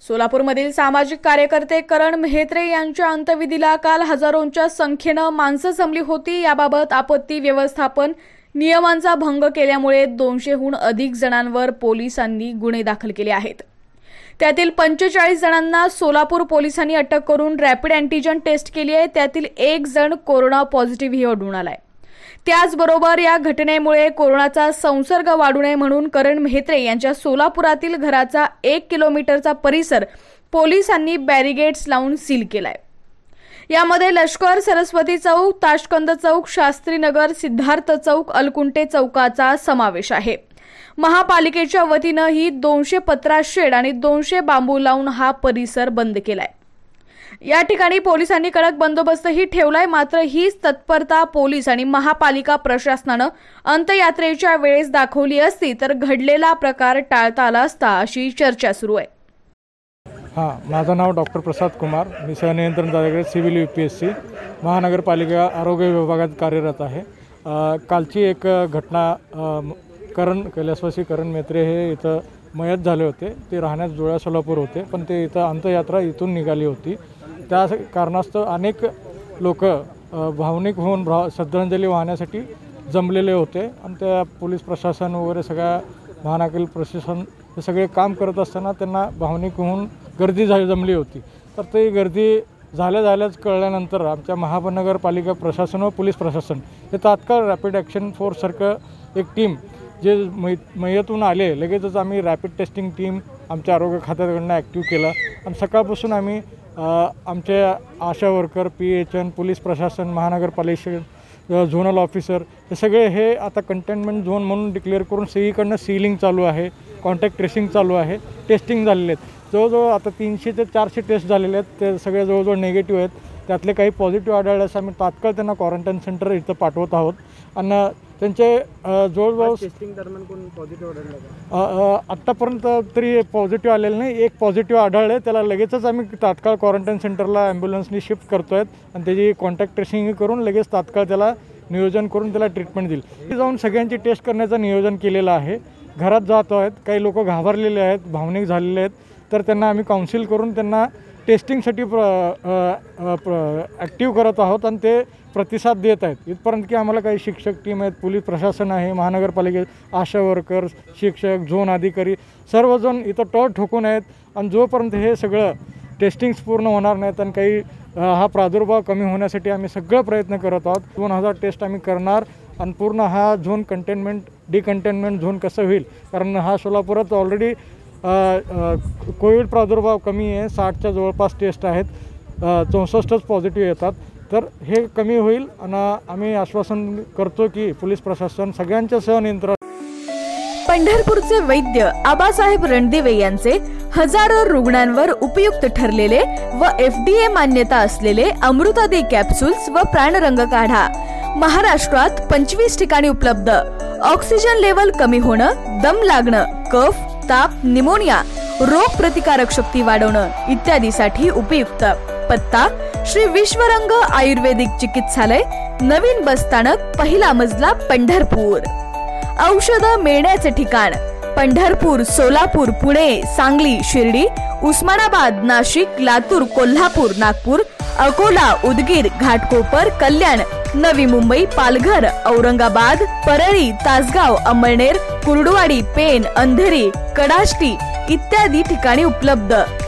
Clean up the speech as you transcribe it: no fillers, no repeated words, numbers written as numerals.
सोलापूरमधील सामाजिक कार्यकर्ते करण मेहत्रे यांच्या अंत्यविधीला काल हजारोंच्या संख्येने माणसं जमली होती। याबाबत आपत्ती व्यवस्थापन नियमांचा भंग केल्यामुळे 200हून अधिक जणांवर पोलिसांनी गुन्हे दाखल केले आहेत। त्यातील 45 जणांना सोलापूर पोलिसांनी अटक करून रॅपिड अँटीजन टेस्ट केली आहे। त्यातील एक जण कोरोना पॉझिटिव्ह आढळून आलाय। त्याचबरोबर या घटनेमुळे कोरोनाचा संसर्ग वाढू नये म्हणून करण मेहत्रे यांच्या सोलापुरातील घराचा 1 किलोमीटरचा परिसर पोलिसांनी बॅरिगेड्स लावून सील केलाय। यामध्ये लष्कर, सरस्वती चौक, ताशकंद चौक, शास्त्रीनगर, सिद्धार्थ चौक, अलकुंटे चौकाचा समावेश आहे। महापालिकेच्या वतीने ही 200 पत्रा शेड आणि 200 बांबू लावून हा परिसर बंद केलाय। या ठिकाणी पोलिसांनी कडक बंदोबस्तही ठेवलाय। मात्र हीच तत्परता पोलीस आणि महापालिका प्रशासनाने अंत्ययात्रेच्या वेळेस दाखवली असती तर घडलेला प्रकार टाळता आला असता अशी चर्चा सुरू आहे। माझं नाव डॉक्टर प्रसाद कुमार, मी सहनियंत्रण अधिकारी सिव्हिल UPSC महानगरपालिका आरोग्य विभागात कार्यरत आहे। कालची एक घटना कैलासवासी करण मेहत्रे हे इथं मयत झाले होते। ते राहण्यास जुळ्या सोलापूर होते, पण ते इथं अंत्ययात्रा इथून निघाली होती। त्या कारणास्तव अनेक लोक भावनिक होऊन श्रद्धांजली वाहण्यासाठी जमलेले होते आणि त्या पोलीस प्रशासन वगैरे सगळ्या महानगर प्रशासन हे सगळे काम करत असताना त्यांना भावनिक होऊन गर्दी जमली होती। तर ते गर्दी झाल्याच कळल्यानंतर आमच्या महानगरपालिका प्रशासन व पोलीस प्रशासन हे तात्काळ रॅपिड ॲक्शन फोर्ससारखं एक टीम जे मयतून आले लगेचच आम्ही रॅपिड टेस्टिंग टीम आमच्या आरोग्य खात्याकडून ॲक्टिव्ह केला आणि सकाळपासून आम्ही आमचे आशा वर्कर, PHN, पोलीस प्रशासन, महानगरपालिका झोनल ऑफिसर हे सगळे हे आता कंटेनमेंट झोन म्हणून डिक्लेअर करून सगळीकडनं सीलिंग चालू आहे, कॉन्टॅक्ट ट्रेसिंग चालू आहे, टेस्टिंग झालेले आहेत। जवळजवळ आता 300 ते 400 टेस्ट झालेले आहेत। ते सगळे जवळजवळ निगेटिव्ह आहेत। त्यातले काही पॉझिटिव्ह आढळल्यास आम्ही तात्काळ त्यांना क्वारंटाईन सेंटर इथं पाठवत आहोत आणि त्यांचे जवळजवळ टेस्टिंग दरम्यान कोण पॉझिटिव्ह आढळलं आत्तापर्यंत तरी पॉझिटिव्ह आलेलं नाही। एक पॉझिटिव्ह आढळले, त्याला लगेचच आम्ही तात्काळ क्वारंटाईन सेंटरला ॲम्ब्युलन्सनी शिफ्ट करतो आहेत आणि त्याची कॉन्टॅक्ट ट्रेसिंग करून लगेच तात्काळ त्याला नियोजन करून त्याला ट्रीटमेंट देईल। ते जाऊन सगळ्यांची टेस्ट करण्याचं नियोजन केलेलं आहे। घरात जात आहेत, काही लोक घाबरलेले आहेत, भावनिक झालेले आहेत, तर त्यांना आम्ही काउन्सिल करून त्यांना टेस्टिंगसाठी ॲक्टिव्ह करत आहोत आणि ते प्रतिसाद देत आहेत। इथपर्यंत की आम्हाला काही शिक्षक टीम आहेत, पोलीस प्रशासन आहे, महानगरपालिकेत आशा वर्कर, शिक्षक, झोन अधिकारी सर्वजण इथं टॉट ठोकून आहेत आणि जोपर्यंत हे सगळं टेस्टिंग्स पूर्ण होणार नाहीत आणि काही हा प्रादुर्भाव कमी होण्यासाठी आम्ही सगळं प्रयत्न करत आहोत। 2000 टेस्ट आम्ही करणार आणि पूर्ण हा झोन कंटेनमेंट डिकंटेनमेंट झोन कसं होईल, कारण हा सोलापुरात ऑलरेडी कोविड प्रादुर्भाव कमी आहे। 60च्या जवळपास टेस्ट आहेत, 64च पॉझिटिव्ह येतात, तर हे कमी होईल आणि आम्ही आश्वासन करतो की पोलीस प्रशासन सगळ्यांच्या सहनियंत्रण। पंढरपूरचे वैद्य आबासाहेब रणदिवे यांचे हजारो रुग्णांवर उपयुक्त ठरलेले व FDA मान्यता असलेले अमृतादी कॅप्सूल्स व प्राणरंग काढा महाराष्ट्रात 25 ठिकाणी उपलब्ध। ऑक्सिजन लेवल कमी होणं, दम लागणं, कफ, ताप, निमोनिया, रोग प्रतिकारक शक्ती वाढवणं इत्यादीसाठी उपयुक्त। पत्ता श्री विश्वरंग आयुर्वेदिक चिकित्सालय, नवीन बसस्थानक, पहिला मजला, पंढरपूर। औषध मिळण्याचे ठिकाण: पंढरपूर, सोलापूर, पुणे, सांगली, शिर्डी, उस्मानाबाद, नाशिक, लातूर, कोल्हापूर, नागपूर, अकोला, उदगीर, घाटकोपर, कल्याण, नवी मुंबई, पालघर, औरंगाबाद, परळी, तासगाव, अमळनेर, कुर्डुवाडी, पेण, अंधेरी, कडाष्टी इत्यादी ठिकाणी उपलब्ध।